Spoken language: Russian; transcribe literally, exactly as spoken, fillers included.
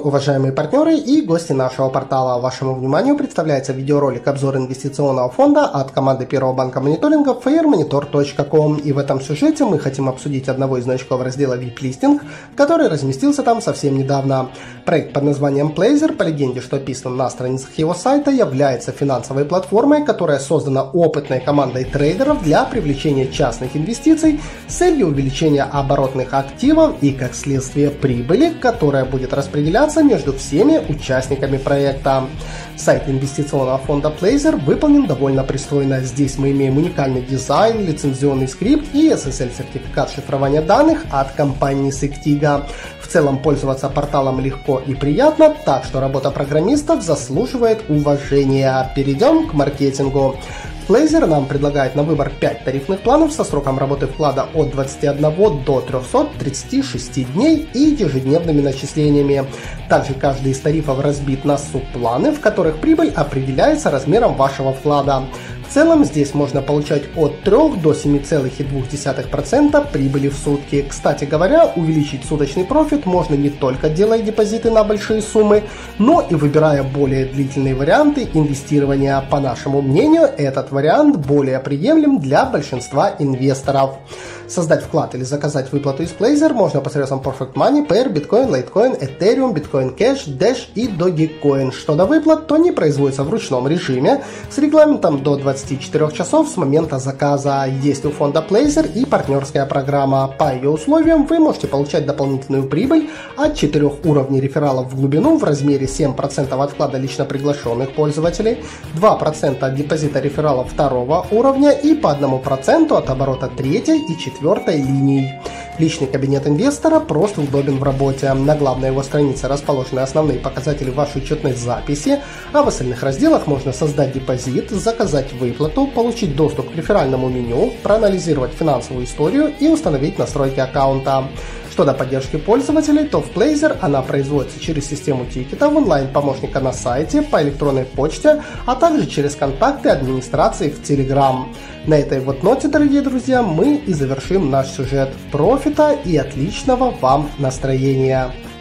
уважаемые партнеры и гости нашего портала. Вашему вниманию представляется видеоролик обзор инвестиционного фонда от команды Первого банка мониторинга fairmonitor точка ком. И в этом сюжете мы хотим обсудить одного из новичков раздела ви ай пи-листинг, который разместился там совсем недавно. Проект под названием Placer, по легенде, что описано на страницах его сайта, является финансовой платформой, которая создана опытной командой трейдеров для привлечения частных инвестиций с целью увеличения оборотных активов и, как следствие, прибыли, которая будет распределяться между всеми участниками проекта. Сайт инвестиционного фонда Placer выполнен довольно пристойно. Здесь мы имеем уникальный дизайн, лицензионный скрипт и эс эс эль-сертификат шифрования данных от компании Sectiga. В целом пользоваться порталом легко и приятно, так что работа программистов заслуживает уважения. Перейдем к маркетингу. Placer нам предлагает на выбор пять тарифных планов со сроком работы вклада от двадцати одного до трёхсот тридцати шести дней и ежедневными начислениями. Также каждый из тарифов разбит на субпланы, в которых прибыль определяется размером вашего вклада. В целом здесь можно получать от трёх до семи целых двух десятых процента прибыли в сутки. Кстати говоря, увеличить суточный профит можно не только делая депозиты на большие суммы, но и выбирая более длительные варианты инвестирования. По нашему мнению, этот вариант более приемлем для большинства инвесторов. Создать вклад или заказать выплату из Placer можно посредством Perfect Money, Pair, Bitcoin, Litecoin, Ethereum, Bitcoin Cash, Dash и Dogecoin. Что до выплат, то они производятся в ручном режиме с регламентом до двадцати четырёх часов с момента заказа. Есть у фонда Placer и партнерская программа. По ее условиям вы можете получать дополнительную прибыль от четырёх уровней рефералов в глубину в размере семь процентов от вклада лично приглашенных пользователей, два процента от депозита рефералов второго уровня и по одному проценту от оборота третьей и четвертой линий. Личный кабинет инвестора просто удобен в работе. На главной его странице расположены основные показатели вашей учетной записи, а в остальных разделах можно создать депозит, заказать выплату, получить доступ к реферальному меню, проанализировать финансовую историю и установить настройки аккаунта. Что до поддержки пользователей, то в Placer она производится через систему тикетов, онлайн-помощника на сайте, по электронной почте, а также через контакты администрации в Telegram. На этой вот ноте, дорогие друзья, мы и завершим наш сюжет. Профита и отличного вам настроения!